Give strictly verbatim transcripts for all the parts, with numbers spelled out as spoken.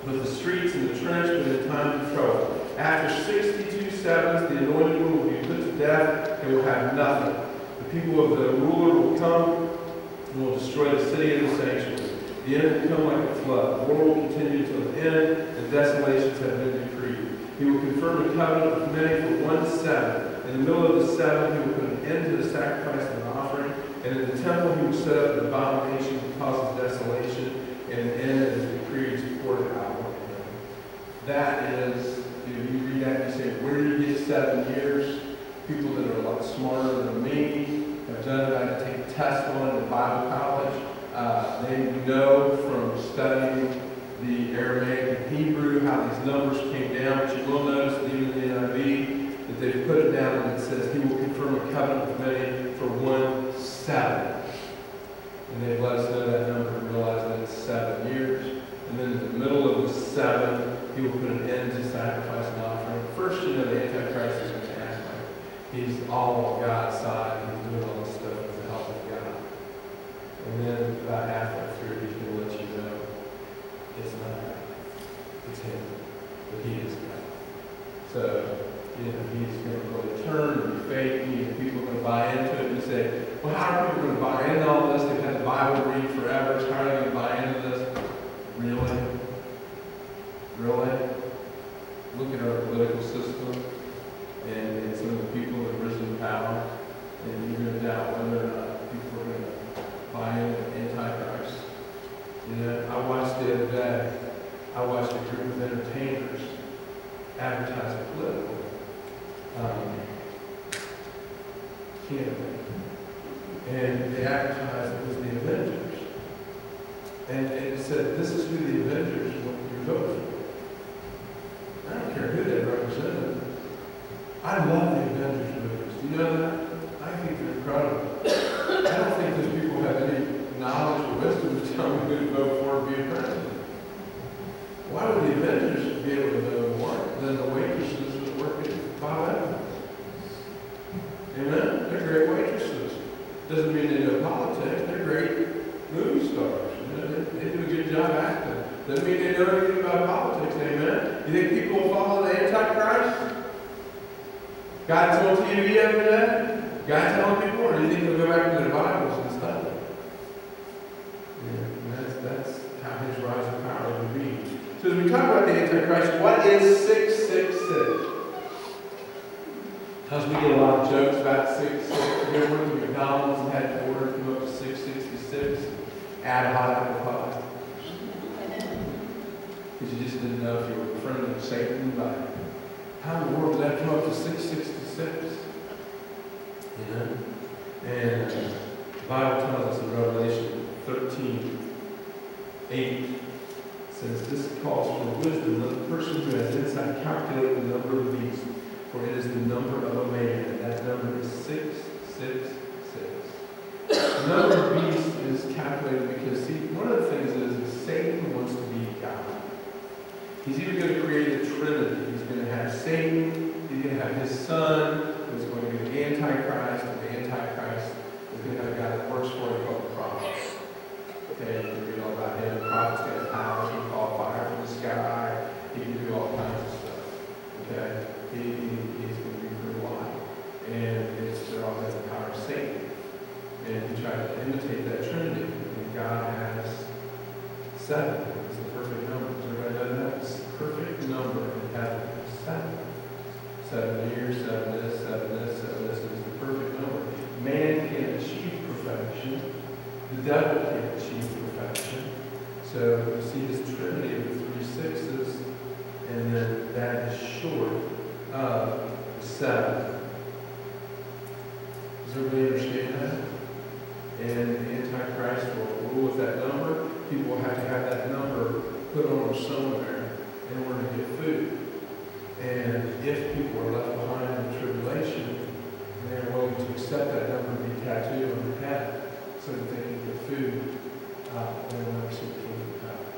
with the streets and the trench, but in times of trouble. After sixty-two sevens, the anointed one will be put to death and will have nothing. The people of the ruler will come and will destroy the city and the sanctuary. The end will come like a flood. The war will continue until the end, and desolations have been decreed. He will confirm a covenant with many for one seven. In the middle of the seven, he will put an end to the sacrifice and the offering. And in the temple, he will set up an abomination that causes desolation, and an end that is decreed is poured out. That is, you know, you read that and you say, where do you get seven years? People that are a lot smarter than me have done it. I had to take a test on it at Bible college. Uh, they know from studying the Aramaic and Hebrew how these numbers came down. But you will notice that even in the N I V that they've put it down and it says he will confirm a covenant with many for one seven. And they've let us know that number and realize that it's seven years. And then in the middle of the seven, he will put an end to sacrifice and offering. First, you know, the Antichrist is going to act like he's all on God's side and he's doing all this stuff with the help of God. And then about halfway through, he's going to let you know it's not God. It's him. But he is God. So, you know, he's going to really turn and be fake. And people are going to buy into it and say, well, how are people going to buy into all this? They've had the Bible read forever. So how are they going to buy into this? Really? Really? Look at our political system and, and some of the people that have risen to power, and you're going to doubt whether or not people are going to buy into Antichrist. You know, I watched the other day, I watched a group of entertainers advertise a political um, candidate. And they advertised it was the Avengers. And it said, this is who the Avengers you're voting for. I don't care who they represented. I love the Avengers movies. Do you know that? I think they're incredible. I don't think those people have any knowledge or wisdom to tell me who to vote for to be a president. Why would the Avengers be able to know more than the waitresses that work at Bob Evans? Amen? They're great waitresses. Doesn't mean they know politics. They're great movie stars. They, they do a good job acting. Doesn't mean they know anything about politics, amen? You think people will follow the Antichrist? God's on T V every day? God telling people, or do you think they'll go back to their Bibles and study? Yeah, that's, that's how his rise of power will be. So as we talk about the Antichrist, what is six six six? Because we get a lot of jokes about six six six. You ever went to McDonald's and had to order to come up to six sixty-six? Add a hot apple pie. Because you just didn't know if you were a friend of Satan by how in the world did that come up to six sixty-six? You know? And the Bible tells us in Revelation thirteen eight says, this calls for wisdom. Let the person who has insight calculate the number of the beast, for it is the number of a man. And that number is six six six. The number of beasts is calculated because, see, one of the things is that Satan wants to be God. He's either going to create a trinity. He's going to have Satan, he's going to have his son, who's going to be the Antichrist, and the Antichrist is going to have a guy that works for him called the prophet. Okay, you can read all about him. The prophet's going to have power. He can call fire from the sky. He can do all kinds of stuff. Okay? He, he, he's going to be pretty wild. And it's, they're all has the power of Satan. And he tried to imitate that Trinity. And God has seven. It's the perfect number. Does everybody know that? It's the perfect number in heaven. Seven. Seven years, seven this, seven this, seven this. It's the perfect number. Man can achieve perfection. The devil can't achieve perfection. So you see this Trinity of the three sixes, and then that is short of the seven. Does everybody understand that? And the Antichrist will rule with that number. People will have to have that number put on them somewhere in order to get food. And if people are left behind in the tribulation, and they're willing to accept that number and be tattooed on their head so that they can get food, uh, they will never see the kingdom of God.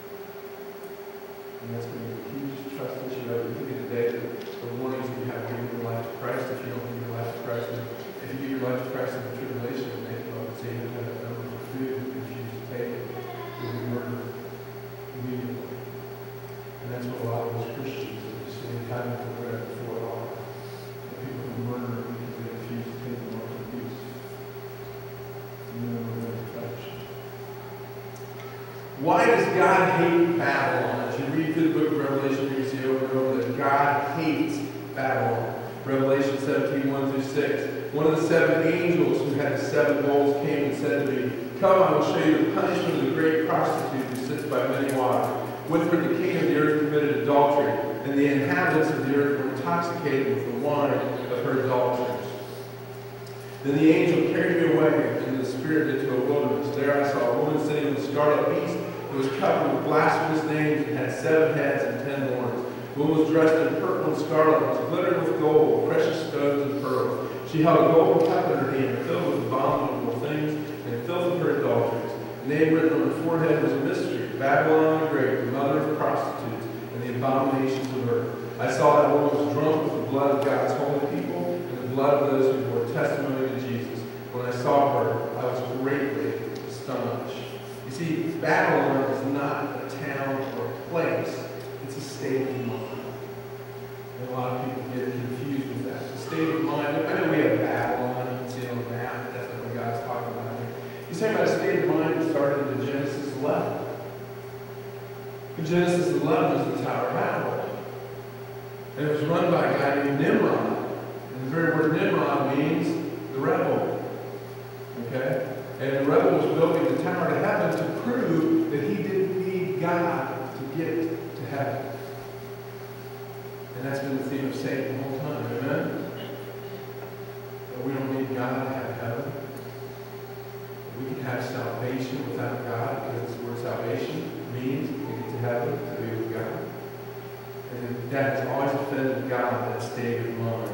And that's going to be a huge trust issue. I think of the day that the warnings we have giving your life to Christ. If you don't give your life to Christ, if you give your life to Christ in the tribulation, and they come up and say you don't have that number for food, and refuse to take it, you'll be murdered immediately. to a lot of those Christians that you see having to bread before it all. And people who murder because they refuse to take the mark of the beast. And then we're going to touch. Why does God hate Babylon? As you read through the book of Revelation, you see over and over that God hates Babylon. Revelation seventeen, one through six. One of the seven angels who had the seven bowls came and said to me, "Come, I will show you the punishment of the great prostitute who sits by many waters. With her the king of the earth committed adultery, and the inhabitants of the earth were intoxicated with the wine of her adulteries." Then the angel carried me away in the spirit into a wilderness. There I saw a woman sitting on a scarlet beast that was covered with blasphemous names and had seven heads and ten horns. The woman was dressed in purple and scarlet, and was glittered with gold, precious stones and pearls. She held a golden cup in her hand, filled with abominable things, and filled with her adulteries. The name written on her forehead was a mystery: Babylon the Great, the mother of prostitutes, and the abominations of earth. I saw that woman was drunk with the blood of God's holy people, and the blood of those who bore testimony to Jesus. When I saw her, I was greatly astonished. You see, Babylon is not a town or a place. It's a state of mind. And a lot of people get confused with that. The state of mind. I know we have Babylon, you can see it on the map, but that's not what God's talking about here. He's talking about a state of mind that started in Genesis eleven. In Genesis eleven is the Tower of Babel. And it was run by a guy named Nimrod. And the very word Nimrod means the rebel. Okay? And the rebel was building the tower to heaven to prove that he didn't need God to get to heaven. And that's been the theme of Satan the whole time. Amen? That we don't need God to have heaven. We can have salvation without God, because the word salvation means we get to heaven to be with God. And that has always offended God, that state of mind.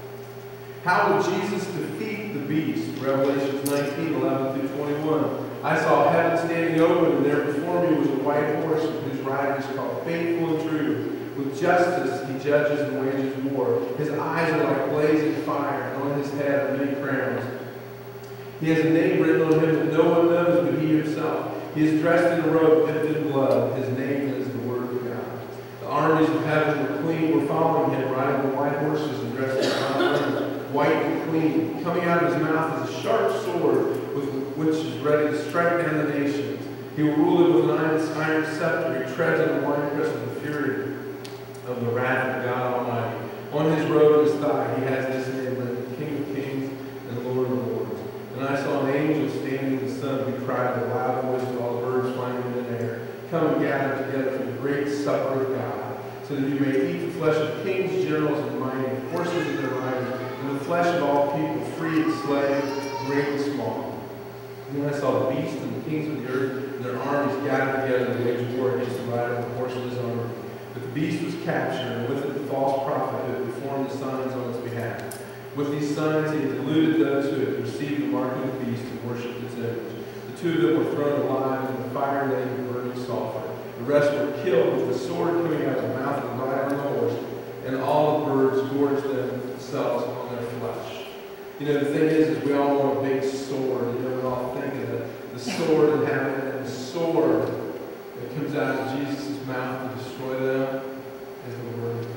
How will Jesus defeat the beast? Revelation nineteen, eleven through twenty-one. I saw heaven standing open, and there before me was a white horse, whose rider is called Faithful and True. With justice he judges and wages war. His eyes are like blazing fire, and on his head are many crowns. He has a name written on him that no one knows but he himself. He is dressed in a robe dipped in blood. His name is the Word of God. The armies of heaven were clean, were following him, riding on white horses and dressed in fine white and clean. Coming out of his mouth is a sharp sword with which is ready to strike down the nations. He will rule it with an iron, iron scepter. He treads on the winepress of the fury of the wrath of God Almighty. On his robe and his thigh he has this name written: King of Kings and Lord of Lords. And I saw an angel standing in the sun, who cried with a loud voice to all the birds flying in the air, "Come and gather together for the great supper of God, so that you may eat the flesh of kings, generals, and mighty, horses and their riders, and the flesh of all people, free and slave, great and small." And then I saw the beast and the kings of the earth and their armies gathered together to wage war against the rider on the horse of his armor. But the beast was captured, and with it the false prophet who had performed the signs on its behalf. With these signs he had deluded those who had received the mark of the beast and worshipped its image. The two of them were thrown alive into the fire laid with burning sulfur. The rest were killed with the sword coming out of the mouth of the rider on the horse, and all the birds gorged themselves on their flesh. You know, the thing is, is we all want a big sword. You know, we all think of the, the sword in heaven, and the sword that comes out of Jesus' mouth to destroy them is the Word of God.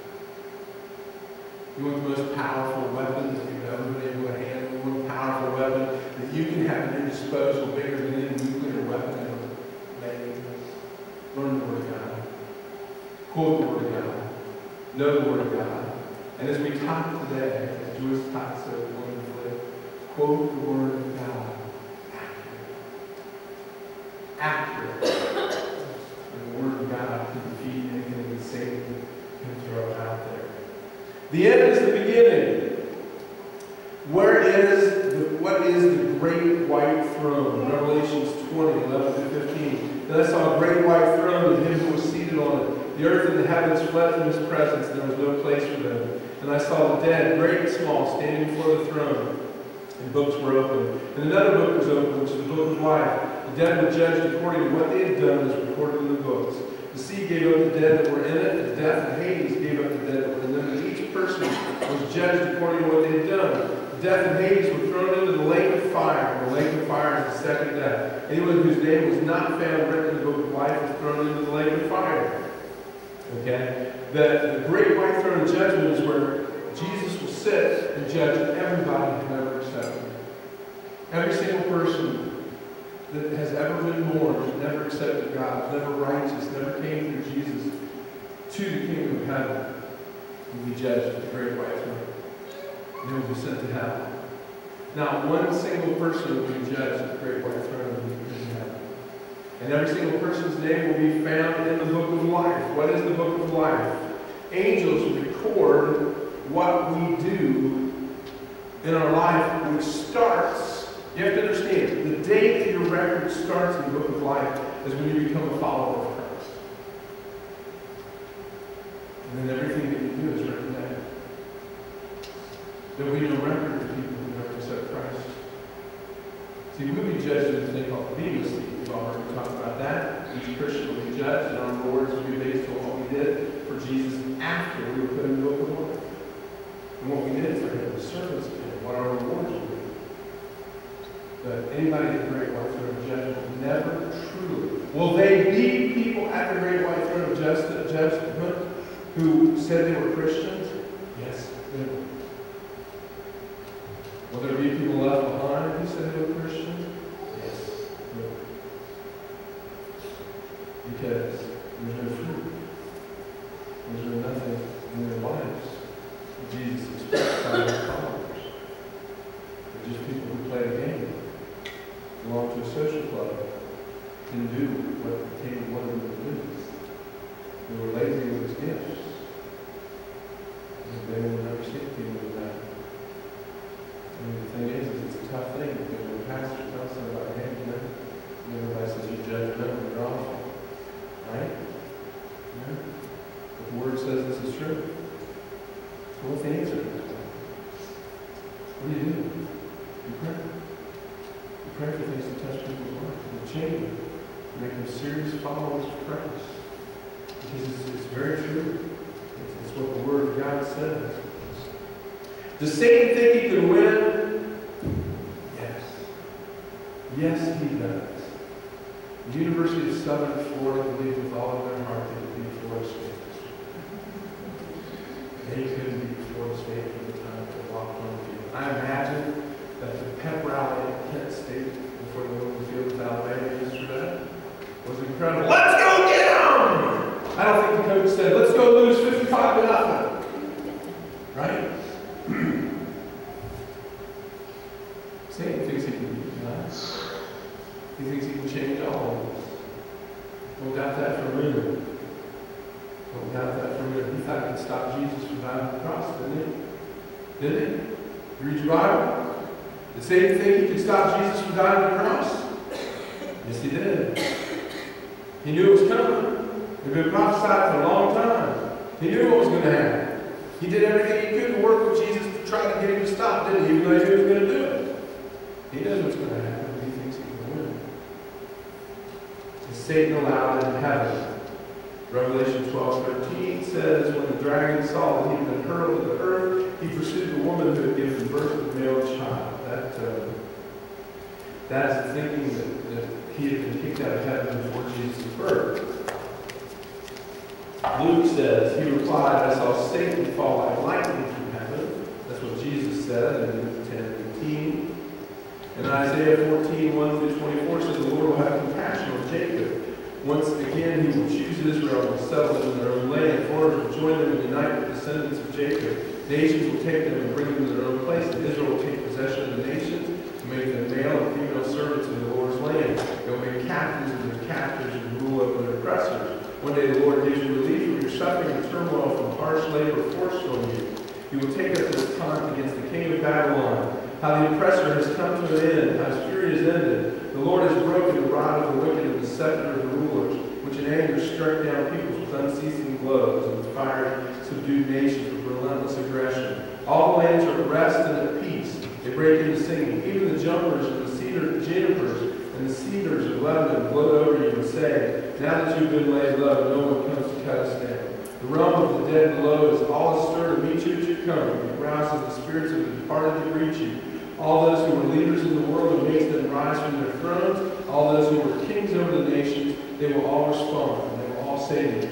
You want the most powerful weapon that you've ever been able to handle. You want a powerful weapon that you can have at your disposal, bigger than any nuclear weapon ever made. Learn the Word of God. Quote the Word of God. Know the Word of God. And as we talk today, as Joyce taught so wonderfully, quote the Word of God. Accurate. Accurate. And the Word of God can defeat anything that Satan can throw out there. The end is the beginning. Where is the, what is the great white throne? Revelations twenty, eleven through fifteen. Then I saw a great white throne and him who was seated on it. The earth and the heavens fled from his presence, and there was no place for them. And I saw the dead, great and small, standing before the throne. And books were opened. And another book was opened, which is the book of life. The dead were judged according to what they had done, as recorded in the books. The sea gave up the dead that were in it, and death and Hades gave up the dead that were in them, and each person was judged according to what they had done. Death and Hades were thrown into the lake of fire, and the lake of fire is the second death. Anyone whose name was not found written in the book of life was thrown into the lake of fire. Okay? That the great white throne of judgment is where Jesus will sit and judge everybody who ever accepted him. Every single person that has ever been born, never accepted God, never righteous, never came through Jesus to the kingdom of heaven, will be judged at the great white throne. And they will be sent to hell. Not one single person will be judged at the great white throne in heaven. And every single person's name will be found in the book of life. What is the book of life? Angels record what we do in our life, which starts. You have to understand, the date that your record starts in the book of life is when you become a follower of Christ. And then everything that you do is written down. There will be no record of people who never accept Christ. See, we'll be judged in a thing called the Bema seat. We've already talked about that. Each Christian will be judged, and our rewards will be based on what we did for Jesus after we were put in the book of life. And what we did for him, the service to him, what our rewards will be. But anybody at the great white throne of judgment never truly. Will they be people at the great white throne of justice, judgment who said they were Christians? Yes, they will. Will there be people left behind who said they were Christians? Yes, they will. Because there's no fruit. There's no nothing in their lives that Jesus expects out of his followers. They're just people who play a game, belong to a social club, can do what the king wanted them to do. They were lazy with his gifts. And they will never see the kingdom of that. And the thing is, is it's a tough thing because when the pastor tells somebody, hey, you know, everybody says you're judgmental, you're awful. Right? You know? But the word says this is true. So what's the answer to that? What do you do? You pray. You pray for things to touch people's lives, to change them, to make them serious followers of Christ. Because it's, it's very true. It's, it's what the Word of God says. Does Satan think he can win? Yes. Yes, he does. The University of Southern Florida believed with all of their heart they could beat Florida State. They couldn't beat Florida State for the time they walked on the field. I imagine that the pep rally at Kent State before they went on the field with Alabama yesterday was incredible. Let's go get them! I don't think the coach said, let's go lose fifty-five to nothing. Right? Satan thinks he can beat us. He thinks he can change all of us. Don't doubt that for a minute. Don't doubt that for a minute. He thought he could stop Jesus from dying on the cross, didn't he? Didn't he? You read your Bible? Did Satan think he could stop Jesus from dying on the cross? Yes, he did. He knew it was coming. It had been prophesied for a long time. He knew what was going to happen. He did everything he could to work with Jesus to try to get him to stop, didn't he? Even though he knew he was going to do it. He knows what's going to happen, but he thinks he can win. Is Satan allowed in heaven? Revelation twelve thirteen says, when the dragon saw that he had been hurled to the earth, he pursued the woman who had given birth to the male child. That, uh, that is the thinking that, that he had been kicked out of heaven before Jesus' birth. Luke says, he replied, I saw Satan fall like lightning from heaven. That's what Jesus said in Luke ten fifteen. And Isaiah fourteen, one through twenty-four says, the Lord will have compassion on Jacob. Once again, he will choose Israel and settle them in their own land. Foreigners will join them and unite with the descendants of Jacob. Nations will take them and bring them to their own place. And Israel will take possession of the nations to make them male and female servants in the Lord's land. They will make captains of their captors and rule over their oppressors. One day the Lord gives you relief from your suffering and turmoil from harsh labor forced on you. He will take up this taunt against the king of Babylon. How the oppressor has come to an end, how his fury is ended. The Lord has broken the rod of the wicked and the scepter of the rulers, which in anger struck down peoples with unceasing blows, and with fire subdued nations with relentless aggression. All the lands are at rest and at peace. They break into singing. Even the jumpers and the cedar junipers and the cedars of Lebanon gloat over you and say, now that you've been laid low, no one comes to cut us down. The realm of the dead below is all astir to meet you at your coming. It rouses the spirits of the departed to greet you. All those who were leaders in the world and makes them rise from their thrones, all those who were kings over the nations, they will all respond. And they will all say to you, you have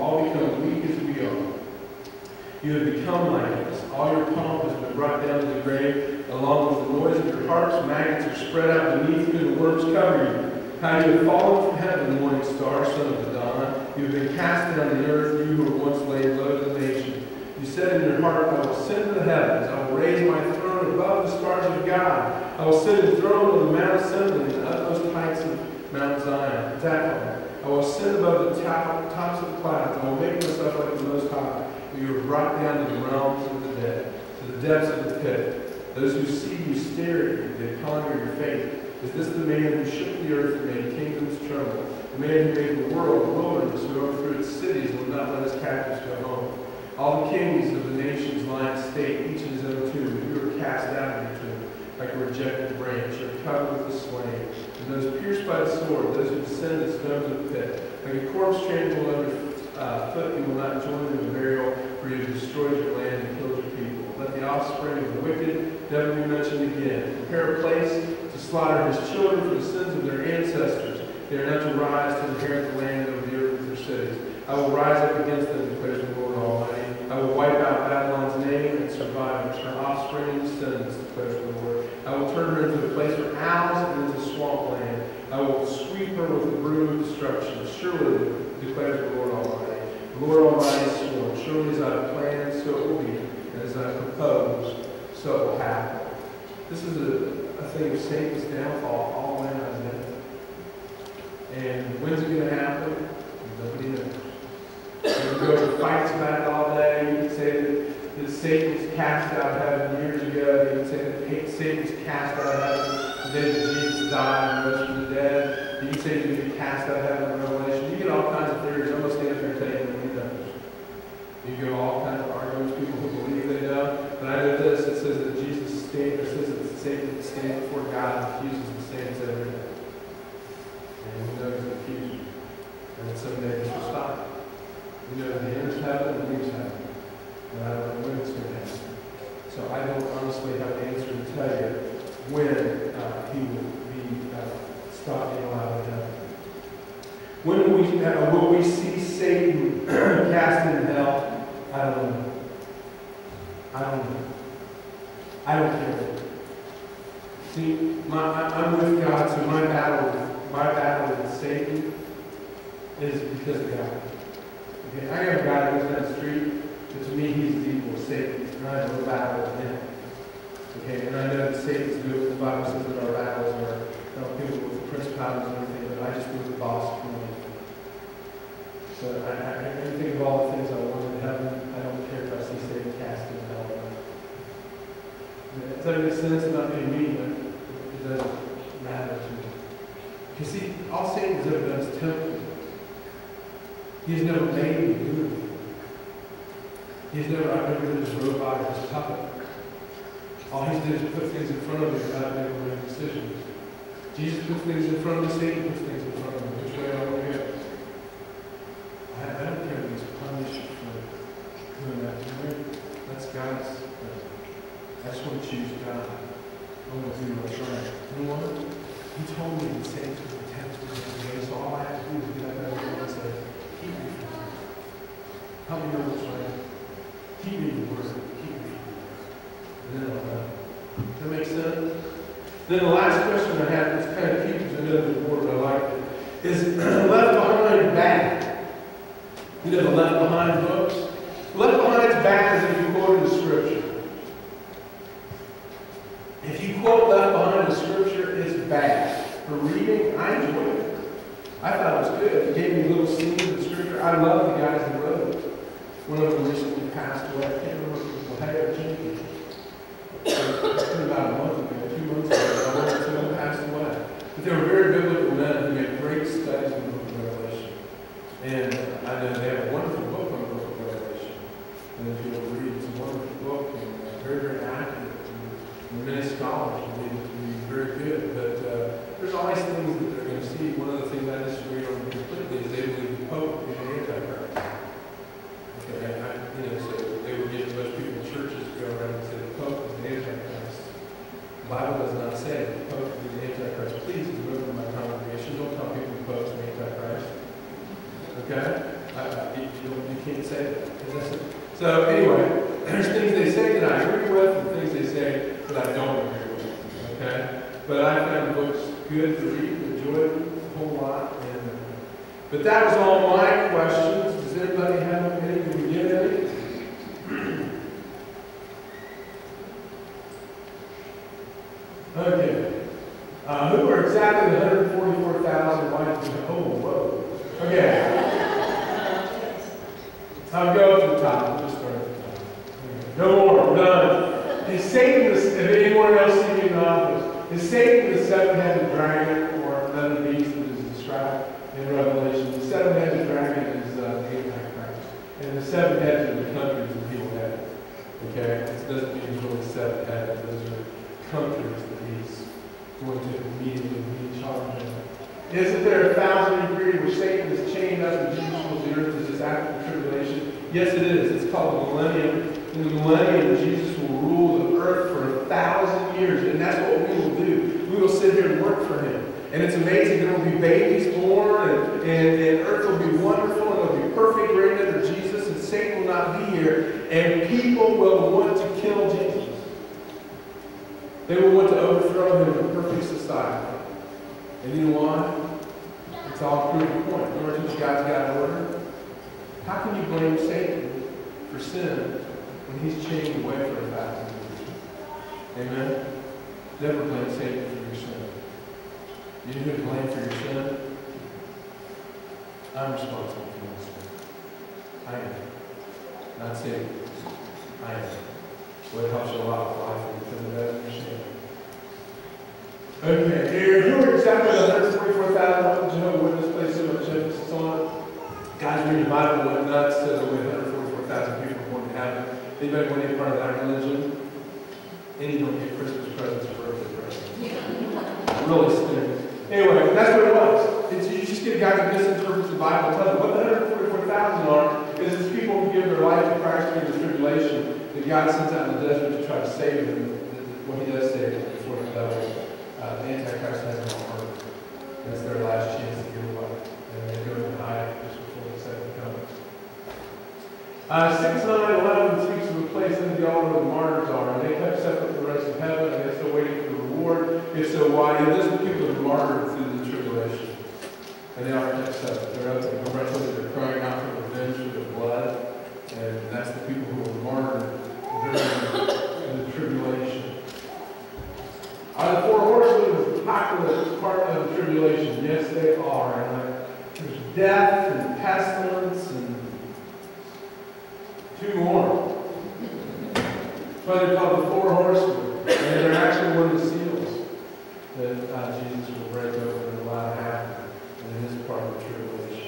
all become weak as we are. You have become like us. All your pomp has been brought down to the grave, along with the noise of your harps. Maggots are spread out beneath you, and worms cover you. How you have fallen from heaven, morning star, son of the dawn. You have been cast down to the earth, you who were once laid low to the nations. You said in your heart, I will ascend to the heavens. I will raise my throne above the stars of God. I will sit enthroned on the Mount Assembly, in the utmost heights of Mount Zion. Zion. I will ascend above the top, tops of the clouds. I will make myself like the Most High. You are brought down to the realms of the dead, to the depths of the pit. Those who see you stare at you. They ponder your fate. Is this the man who shook the earth and made kingdoms tremble? The man who made the world, the wilderness, who overthrew its cities and would not let his captives go home? All the kings of the nations lie in state, each in his own tomb. You are cast out of your tomb, like a rejected branch. You are covered with the slain. And those pierced by the sword, those who descend the stones of the pit, like a corpse trampled under uh, foot, you will not join them in burial, for you have destroyed your land and killed your people. Let the offspring of the wicked never be mentioned again. Prepare a place to slaughter his children for the sins of their ancestors. They are not to rise to inherit the land over the earth with their cities. I will rise up against them, declares the Lord Almighty. I will wipe out Babylon's name and survivors, her offspring and descendants, declares the Lord. I will turn her into a place for owls and into swampland. I will sweep her with the broom of destruction. Surely, declares the Lord Almighty. The Lord Almighty is sworn. Surely as I have planned, so it will be. And as I propose, so it will happen. This is a, a thing of Satan's downfall all the way out of it. And when's it going to happen? Nobody knows. You can go to fights about it all day. You can say that, that Satan was cast out of heaven years ago. You can say that Satan was cast out of heaven the day that Jesus died and rose from the dead. You can say that he was cast out of heaven in Revelation. You get all kinds of theories. I'm going to stand up here and tell you nobody knows. You get all kinds of arguments, people who believe they know. But I know this, it says that Jesus stands, or says that Satan stands before God and accuses the saints every day. And he knows the accuser. And someday this will stop. You know, the enters heaven and leaves heaven. And I don't know when it's going to happen. So I don't honestly have an answer to tell you when uh, he will be uh, stopped being allowed in heaven. When will we, uh, will we see Satan cast into hell? I don't know. I don't know. I don't care. See, my, I'm with God, so my battle, my battle with Satan is because of God. Okay, I got a guy who goes down the street, but to me he's as evil as Satan, and I have no battle with him. Okay, and I know that Satan's good with the Bible says that our battles are not people with principalities and everything, but I just do the boss for me. So I, I, I think of all the things I want in heaven. I don't care if I see Satan cast in hell. Does that make sense? Not being mean, but it doesn't matter to me. You see, all Satan has ever done is tempt me. He has never made me do anything. He's never, I've never been his robot or his puppet. All he's done is put things in front of me without making my decisions. Jesus puts things in front of me, Satan puts things in front of me. Which way I want to go? I, I don't care if he's punished for doing that to me. That's God's thing. I just want to choose God. I want to do what's right. You know what? He told me that Satan's going to tempt me every day, so all I have to do is get up every day and say, keep me from him. Help me know what's right. Keep me in the word. Keep me from him. And then I'll know. Does that make sense? Then the last question I have, is kind of keeps the middle of the board, but I like it, is Left Behind bad? You know the Left Behind books? Left Behind is bad as if you quoted the scripture. If you quote Left Behind the scripture, it's bad. For reading, I enjoyed it. I thought it was good. It gave me little scenes of the scripture. I love the guys that wrote it. One of them recently passed away. I can't remember if it was Laheo Jenkins. It's been about a month ago, two months ago. I went to them, passed away. But they were very biblical men who made great studies in the book of Revelation. And I know they have a wonderful book on the book of Revelation. And if you'll read, it's a wonderful book and uh, very, very accurate. And many scholars will be, be very good. But uh, there's always things that they're going to see. One of the things I disagree on completely is they believe the Pope is the Antichrist. Okay, I, you know, so they would get most people in churches to go around and say the Pope is the Antichrist. The Bible does not say that the Pope is the Antichrist. Please, as a member of my congregation, don't tell people the Pope is the Antichrist. Okay? I, I, you, don't, you can't say that. So anyway, there's things they say that I agree with and things they say that I don't agree with. Okay? But I found the books good to read, enjoyed a whole lot. And, uh, but that was all my questions. Does anybody have any to begin with? Okay. Uh, who are exactly the one hundred forty-four thousand white people? Oh, whoa. Okay. I'll go to the top. We'll just start at the top. No more. We're done. Is Satan, the, if anyone else seen in the office, is Satan the seven-headed dragon or another beast that is described in Revelation? The seven-headed dragon is uh, the Antichrist. And the seven heads are the countries that people have. Okay? It doesn't mean it's really seven heads. Those are countries that he's going to immediately be in charge of. Isn't there a thousand degree where Satan is chained up and Jesus rules the earth? Is this after the tribulation? Yes, it is. It's called the millennium. In the millennium, Jesus will rule the earth for a thousand years, and that's what we will do. We will sit here and work for him. And it's amazing. There will be babies born, and, and, and earth will be wonderful, and it will be perfect reign under Jesus, and Satan will not be here, and people will want to kill Jesus. They will want to overthrow him in perfect society. And you know why? It's all proof of point. Remember, teach God's got order. How can you blame Satan for sin when he's chained away for a thousand years? Amen? Never blame Satan for your sin. You know who to blame for your sin? I'm responsible for my sin. I am. Not Satan. I am. Well, it helps you a lot with life when you come to that understanding. Okay, here, who are exactly the one hundred forty-four thousand Jehovah's Witnesses place so much emphasis on? Guys, read the Bible went nuts, said that one hundred forty-four thousand people were going to heaven. Anybody want to be part of that religion? And you don't get Christmas presents or birthday presents. Really stinks. Anyway, that's what it was. It's, you just get guys who misinterpret the Bible. Tell them what the one hundred forty-four thousand are is it's people who give their life to Christ during the tribulation that God sends out in the desert to try to save them. What he does save them before the devil. Uh, the Antichrist has no heart. That's their last chance to give life. And they go and hide just before the second coming. Uh, six nine eleven speaks of a place in the altar where the martyrs are. And they kept separate from the rest of heaven, and they're still waiting for the reward. If so, why? Yeah, those are the people that are martyred through the tribulation. And they are kept separate. They're up in the they're crying out for revenge for their blood. And that's the people who are martyred during the tribulation. Are the four horsemen of the apocalypse part of the tribulation? Yes, they are. And uh, there's death and pestilence and two more. That's why they're called the four horsemen. And they're actually one of the seals that uh, Jesus will break open and allow to happen in his part of the tribulation.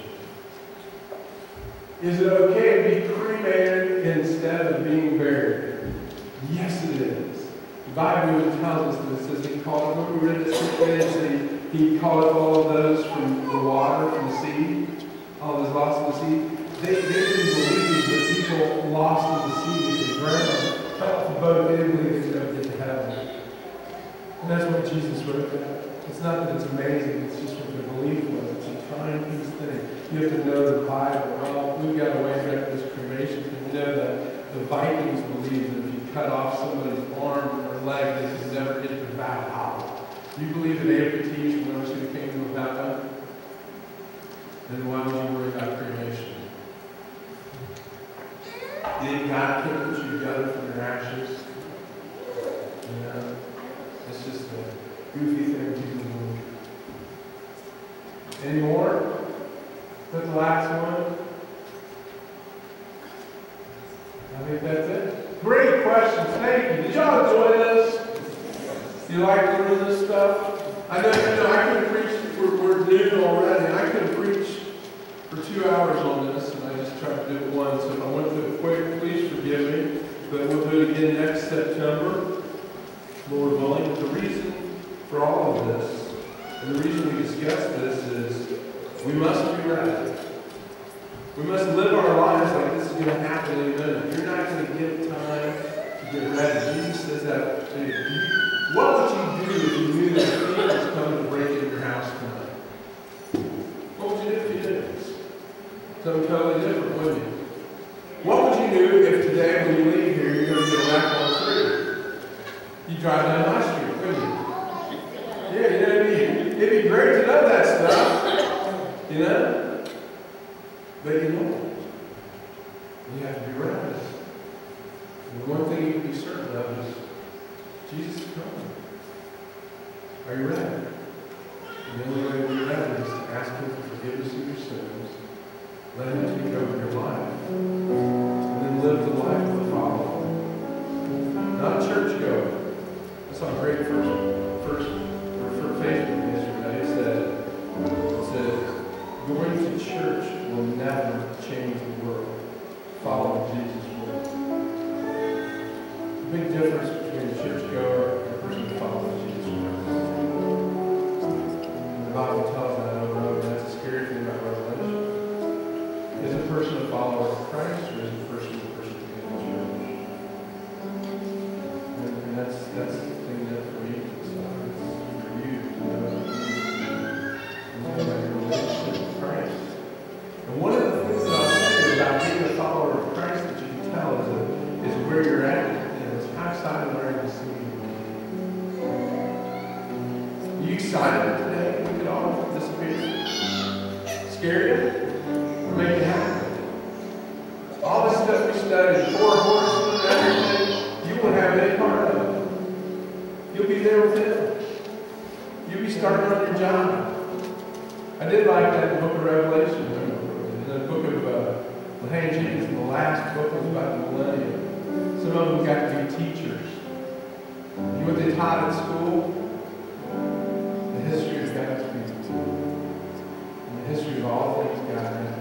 Is it okay to be cremated instead of being buried? Yes, it is. The Bible even tells us that it says he called, when we read this today, he called all of those from the water, from the sea, all those lost in the sea. They, they didn't believe that people lost in the sea if they drowned, fell off the boat, they didn't believe they could ever get to heaven. And that's what Jesus wrote that. It's not that it's amazing, it's just what their belief was. It's a timepiece thing. You have to know the Bible. Well, we've got to wake up this cremation thing. We know that the Vikings believed that if you cut off somebody's arm or leg, they could never get to Valhalla. Do you believe that amputees will never see the kingdom of Valhalla? Then why would you worry about cremation? Did God put you together from your ashes? You know, it's just a goofy thing people do. Any more? Is that the last one? I think that's it. Great questions. Thank you. Did y'all enjoy this? Do you like learning this stuff? I know, you know I could have preached, we're, we're noon already, and I could have preached for two hours on this, and I just tried to do it once. So if I went through it quick, please forgive me. But we'll do it again next September, Lord willing. But the reason for all of this, and the reason we discuss this is we must be ready. We must live our lives like this is going to happen in a minute. You're not going to get time to get ready. Jesus says that to you. What would you do if you knew that a thief was coming to break into your house tonight? What would you do if you did this? Something totally different, wouldn't you? What would you do if today when you leave here, you're going to get a rack on three? You drive down my street, wouldn't you? Yeah, you know, it'd be, it'd be great to know that stuff. You know? But you know, you have to be ready. And the one thing you can be certain of is Jesus is coming. Are you ready? And the only way to be ready is to ask Him for forgiveness of your sins, let Him take over your life, and then live the life of a follower. Not a churchgoer. I saw a great first, first, or for Facebook yesterday. It said, it said, going to church will never change the world. Follow Jesus will. The big difference between a churchgoer and a person who follows Jesus Christ. The Bible tells that over and over, and that's a scary thing about Revelation. Is a person a follower of Christ, or is a person a person in the church? And, and that's that's the thing that for me is for you to know about your relationship with Christ. And one of the things that I'll tell you about being a follower of Christ that you can tell is, that, is where you're at, and it's how excited are you to see you. Are you excited today? We could all disappear. Scared you? Make it happen. All this stuff we studied, four horsemen and everything, you won't have any part of it. You'll be there with Him. You'll be starting on your job. I did like that in the book of Revelation. In the book of uh, Lahane Jenkins, the last book was about the millennium. Some of them got to be teachers. You know what they taught at school? The history of God's people. And the history of all things God has.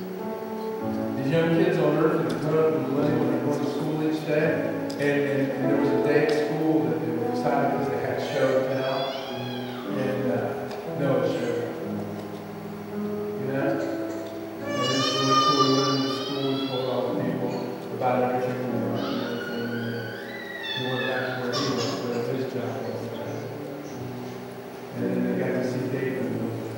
These young kids on earth that are coming up in the millennium when they're going to school each day, and, and, and there was a day at school that they were excited because they had a show to tell, and uh, Noah showed up. You know? And it was really cool. We went into school and told all the people about everything we were and everything, and he went back to where he was, where his job was. And then they got to see David.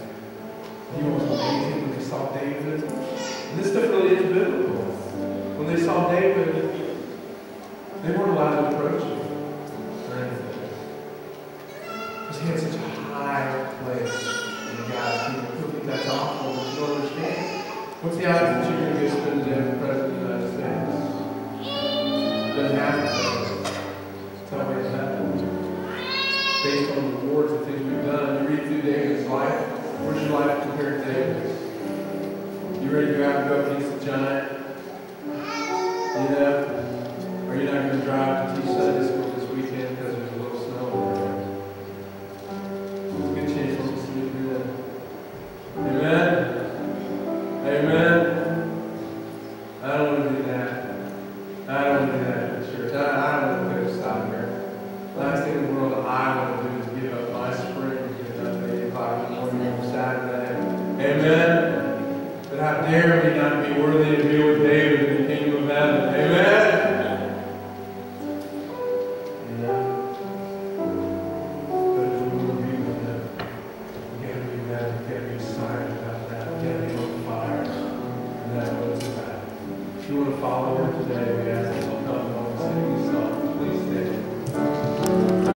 He was amazing when they saw David. And this stuff really is biblical. When they saw David, they weren't allowed to approach him or anything. Because he had such a high place in God's people. People think that's awful, but you don't understand. What's the odds that you're going to get spend the day with the President of the United States? It doesn't happen. That's how it happens. Based on the rewards of things we've done. You read through David's life. Where's your life compared to David's? You ready to go out and go against the giant? You know? Are you not going to drive to teach Sunday school this weekend because there's a little snow over there? It's a good chance for us to sleep through that. Amen? Amen? I don't want to do that. I don't want to do that in church. I, I don't want to go stop here. Last thing in the world I want to do is give up my spring and get up at eight o'clock in the morning on Saturday. Amen? But how dare we not be worthy of